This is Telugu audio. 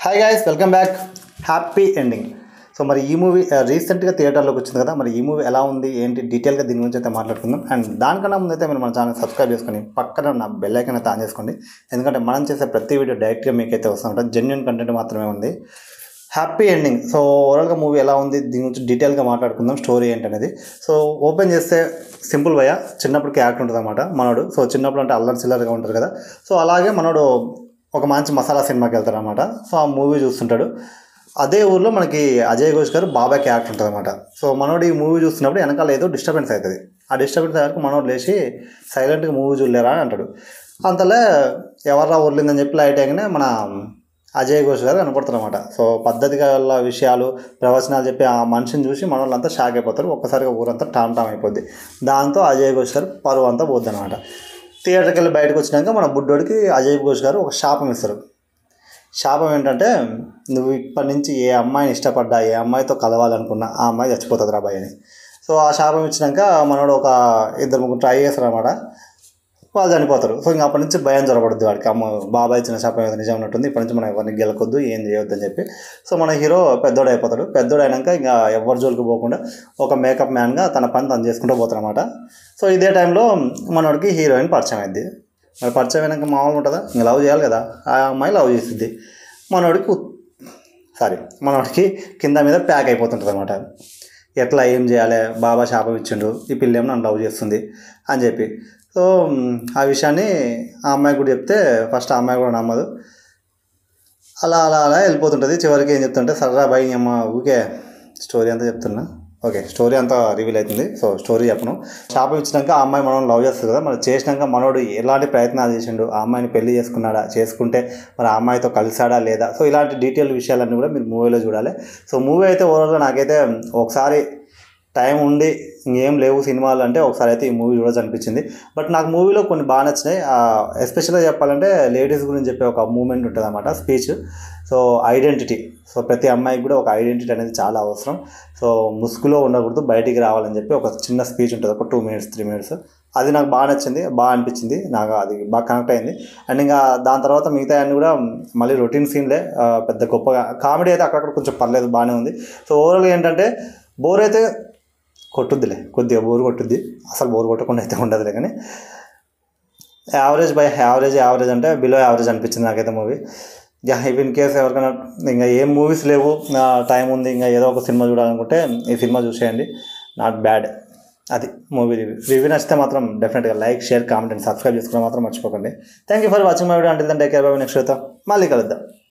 Hi guys, welcome back. Happy ending. So మరి ఈ మూవీ రీసెంట్గా థియేటర్లోకి వచ్చింది కదా. మరి ఈ మూవీ ఎలా ఉంది ఏంటి డీటెయిల్గా దీని గురించి అయితే మాట్లాడుకుందాం. అండ్ దానికన్నా ముందు అయితే మీరు మన ఛానల్ సబ్స్క్రైబ్ చేసుకొని పక్కన ఉన్న బెల్ ఐకాన్ అయితే ఆన్ చేసుకోండి. ఎందుకంటే మనం చేసే ప్రతి వీడియో డైరెక్ట్గా మీకైతే వస్తుంటుంది. జెన్యున్ కంటెంట్ మాత్రమే ఉంది. Happy ending. సో ఓవరాల్గా మూవీ ఎలా ఉంది దీని గురించి డీటెయిల్గా మాట్లాడుకుందాం. స్టోరీ ఏంటనేది. సో ఓపెన్ చేస్తే సింపుల్ భయ్య చిన్నప్పుడు క్యారెక్టర్ ఉంటుంది అనమాట మనోడు. సో చిన్నప్పుడు అంటే అల్లరి చిల్లరగా ఉంటుంది కదా. సో అలాగే మనోడు ఒక మంచి మసాలా సినిమాకి వెళ్తాడు అనమాట. సో ఆ మూవీ చూస్తుంటాడు. అదే ఊర్లో మనకి అజయ్ ఘోష్ గారు బాబాయ్ క్యారెక్టర్ ఉంటుంది అనమాట. సో మనోడు ఈ మూవీ చూస్తున్నప్పుడు వెనకాల ఏదో డిస్టర్బెన్స్ అవుతుంది. ఆ డిస్టర్బెన్స్ అయ్యాక మనోడు లేచి సైలెంట్గా మూవీ చూడలేరా అని అంటాడు. అంతలో ఎవర్రా ఊర్లిందని చెప్పి లైట్ అయ్యగానే మన అజయ్ ఘోష్ గారు కనపడతారు అనమాట. సో పద్ధతిగా వాళ్ళ విషయాలు ప్రవచనాలు చెప్పి ఆ మనిషిని చూసి మన వాళ్ళంతా షాక్ అయిపోతారు. ఒక్కసారిగా ఊరంతా టామ్ అయిపోద్ది. దాంతో అజయ్ ఘోష్ గారు పరువు అంతా పోద్ది అనమాట. థియేటర్కి వెళ్ళి బయటకు వచ్చినాక మన బుడ్డోడికి అజయ్ ఘోష్ గారు ఒక శాపం ఇస్తారు. శాపం ఏంటంటే, నువ్వు ఇప్పటి నుంచి ఏ అమ్మాయిని ఇష్టపడ్డా, ఏ అమ్మాయితో కలవాలనుకున్నా ఆ అమ్మాయి చచ్చిపోతుంది రా బాయ్ అని. సో ఆ శాపం ఇచ్చినాక మనోడు ఒక ఇద్దరు ముగ్గురు ట్రై చేస్తారు అనమాట. వాళ్ళు చనిపోతారు. సో ఇంకా అప్పటి నుంచి భయం జ్వరపడుద్ది వాడికి. అమ్మ బాబాయ్ ఇచ్చిన శాపం ఏదో నిజం ఉన్నట్టుంది, ఇప్పటి నుంచి మనం ఎవరిని గెలకొద్దు, ఏం చేయొద్దు అని చెప్పి. సో మన హీరో పెద్దోడు అయిపోతాడు. పెద్దోడు అయినాక ఇంకా ఎవరి జోలికి పోకుండా ఒక మేకప్ మ్యాన్గా తన పని తను చేసుకుంటూ పోతారనమాట. సో ఇదే టైంలో మనోడికి హీరోయిన్ పరిచయం అయింది. మరి పరిచయం అయినాక మామూలుగా ఉంటుందా, ఇంకా లవ్ చేయాలి కదా. ఆ అమ్మాయి లవ్ చేసిద్ది. మనోడికి కింద మీద ప్యాక్ అయిపోతుంటుంది అనమాట. ఎట్లా ఏం చేయాలి, బాబా శాపం ఇచ్చిండు, ఈ పిల్లేమో నన్ను లవ్ చేస్తుంది అని చెప్పి. సో ఆ విషయాన్ని ఆ అమ్మాయి కూడా చెప్తే ఫస్ట్ ఆ అమ్మాయి కూడా నమ్మదు. అలా అలా అలా వెళ్ళిపోతుంటుంది. చివరికి ఏం చెప్తుంటే, సర్రా బాయ్ అమ్మ ఊకే స్టోరీ అంతా చెప్తున్నా. ఓకే, స్టోరీ అంతా రివీల్ అవుతుంది. సో స్టోరీ చెప్పను. శాపం ఇచ్చినాక ఆ అమ్మాయి మనోడు లవ్ చేస్తుంది కదా. మరి చేసినాక మనోడు ఎలాంటి ప్రయత్నాలు చేసిండు, ఆ అమ్మాయిని పెళ్లి చేసుకున్నాడా, చేసుకుంటే మరి ఆ అమ్మాయితో కలిసాడా లేదా, సో ఇలాంటి డీటెయిల్ విషయాలన్నీ కూడా మీరు మూవీలో చూడాలి. సో మూవీ అయితే ఓవరాల్గా నాకైతే ఒకసారి టైం ఉండి ఇంకేం లేవు సినిమాలు అంటే ఒకసారి అయితే ఈ మూవీ చూడొచ్చు అనిపించింది. బట్ నాకు మూవీలో కొన్ని బాగా నచ్చినాయి. ఎస్పెషల్గా చెప్పాలంటే లేడీస్ గురించి చెప్పే ఒక మూమెంట్ ఉంటుంది అన్నమాట, స్పీచ్. So identity. సో ప్రతి అమ్మాయికి కూడా ఒక ఐడెంటిటీ అనేది చాలా అవసరం. సో ముసుగులో ఉండకూడదు, బయటికి రావాలని చెప్పి ఒక చిన్న స్పీచ్ ఉంటుంది, ఒక 2 minutes 3 minutes. అది నాకు బాగా నచ్చింది, బాగా అనిపించింది, నాకు అది బాగా కనెక్ట్ అయింది. అండ్ ఇంకా దాని తర్వాత మిగతా అన్నీ కూడా మళ్ళీ రొటీన్ సీన్లే. పెద్ద గొప్పగా కామెడీ అయితే అక్కడక్కడ కొంచెం పర్లేదు, బాగానే ఉంది. సో ఓవరాల్గా ఏంటంటే బోర్ అయితే కొట్టుద్దిలే, కొద్దిగా బోర్ కొట్టుద్ది, అసలు బోర్ కొట్టకుండా అయితే ఉండదులే. కానీ యావరేజ్ బై యావరేజ్ అంటే బిలో యావరేజ్ అనిపించింది నాకైతే మూవీ. ఇఫ్ ఇన్ కేస్ ఎవరికైనా ఇంకా ఏం మూవీస్ లేవు, టైం ఉంది, ఇంకా ఏదో ఒక సినిమా చూడాలనుకుంటే ఈ సినిమా చూసేయండి. Not bad. అది మూవీ రివ్యూ నచ్చితే మాత్రం డెఫినెట్గా like, share, comment and subscribe చేసుకోవడం మాత్రం మర్చిపోకండి. Thank you for watching my video. Until then take care. Bye. Next వీడియోతో మళ్ళీ కలుద్దాం.